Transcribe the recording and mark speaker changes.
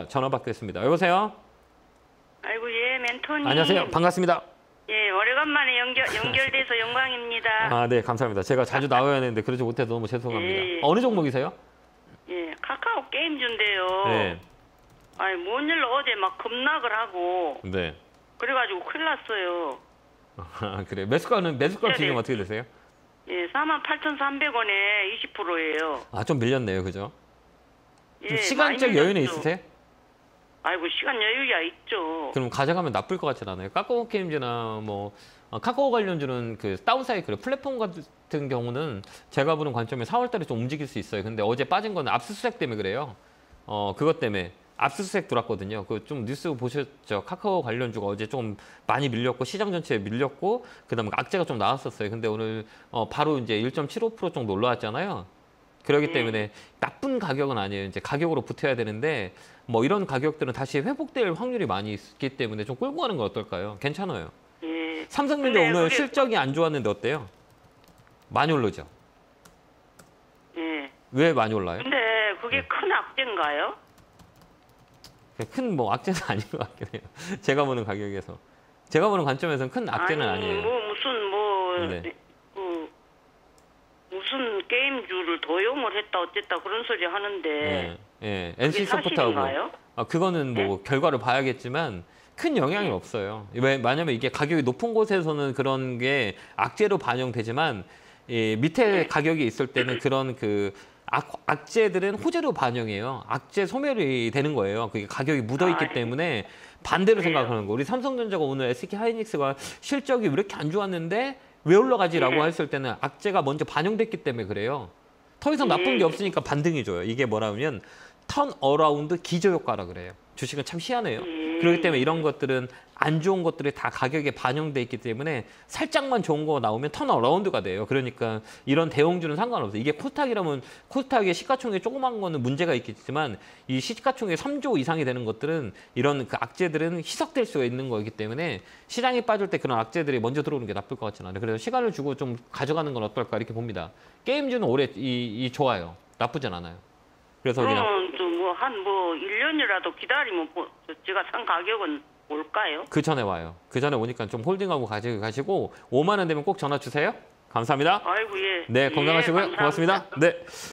Speaker 1: 전화 받겠습니다. 여보세요?
Speaker 2: 아이고, 예, 멘토님.
Speaker 1: 안녕하세요. 반갑습니다.
Speaker 2: 예, 오래간만에 연결돼서 영광입니다.
Speaker 1: 아, 네, 감사합니다. 제가 자주 나와야 하는데 그러지 못해서 너무 죄송합니다.
Speaker 2: 예.
Speaker 1: 어느 종목이세요?
Speaker 2: 예, 카카오 게임주인데요.
Speaker 1: 네.
Speaker 2: 아니, 뭔 일로 어제 막 급락을 하고,
Speaker 1: 네.
Speaker 2: 그래가지고 큰일 났어요.
Speaker 1: 아, 그래. 매수가는 지금 어떻게 되세요?
Speaker 2: 예, 48,300원에 20%예요.
Speaker 1: 아, 좀 밀렸네요. 그죠?
Speaker 2: 예,
Speaker 1: 좀 시간적 여유는 있으세요?
Speaker 2: 아이고, 시간 여유야 있죠.
Speaker 1: 그럼 가져가면 나쁠 것 같진 않아요. 카카오 게임즈나 뭐 카카오 관련주는 그 다운사이클 플랫폼 같은 경우는 제가 보는 관점에 4월달에 좀 움직일 수 있어요. 근데 어제 빠진 건 압수수색 때문에 그래요. 그것 때문에 압수수색 들어왔거든요. 그 좀 뉴스 보셨죠? 카카오 관련주가 어제 좀 많이 밀렸고 시장 전체에 밀렸고 그다음에 악재가 좀 나왔었어요. 근데 오늘 바로 이제 1.75% 정도 올라왔잖아요. 그렇기 때문에 나쁜 가격은 아니에요. 이제 가격으로 붙어야 되는데 뭐 이런 가격들은 다시 회복될 확률이 많이 있기 때문에 좀 끌고 가는 건 어떨까요? 괜찮아요.
Speaker 2: 예.
Speaker 1: 삼성전자 오늘 실적이 안 좋았는데 어때요? 많이 오르죠?
Speaker 2: 예.
Speaker 1: 왜 많이 올라요?
Speaker 2: 근데 그게 큰 악재인가요?
Speaker 1: 큰 뭐 악재는 아닌 것 같긴 해요. 제가 보는 가격에서. 제가 보는 관점에서는 큰 악재는 아니에요.
Speaker 2: 네. 무슨 게임주를 도용을 했다 어쨌다 그런 소리 하는데.
Speaker 1: 예. NC 소프트하고. 그거는 뭐 결과를 봐야겠지만 큰 영향이 없어요. 왜냐면 이게 가격이 높은 곳에서는 그런 게 악재로 반영되지만 밑에 가격이 있을 때는 그런 그 악재들은 호재로 반영해요. 악재 소멸이 되는 거예요. 그게 가격이 묻어있기 때문에 반대로 생각하는 거. 우리 삼성전자가 오늘 SK 하이닉스가 실적이 왜 이렇게 안 좋았는데 왜 올라가지라고 했을 때는 악재가 먼저 반영됐기 때문에 그래요. 더 이상 나쁜 게 없으니까 반등이 줘요. 이게 뭐라면 턴어라운드 기저효과라 그래요. 주식은 참 희한해요. 그렇기 때문에 이런 것들은 안 좋은 것들이 다 가격에 반영돼 있기 때문에 살짝만 좋은 거 나오면 턴어라운드가 돼요. 그러니까 이런 대형주는 상관없어요. 이게 코스닥이라면 코스닥의 시가총액 조그만 거는 문제가 있겠지만 이 시가총액 3조 이상이 되는 것들은 이런 그 악재들은 희석될 수가 있는 거기 때문에 시장이 빠질 때 그런 악재들이 먼저 들어오는 게 나쁠 것 같지는 않아요. 그래서 시간을 주고 좀 가져가는 건 어떨까 이렇게 봅니다. 게임주는 올해 좋아요. 나쁘진 않아요. 그래서 그냥
Speaker 2: 한 1년이라도 기다리면 제가 산 가격은 올까요?
Speaker 1: 그 전에 와요. 그 전에 오니까 좀 홀딩하고 가시고 5만 원 되면 꼭 전화 주세요. 감사합니다.
Speaker 2: 아이고, 예.
Speaker 1: 네, 건강하시고요.
Speaker 2: 예,
Speaker 1: 고맙습니다. 네.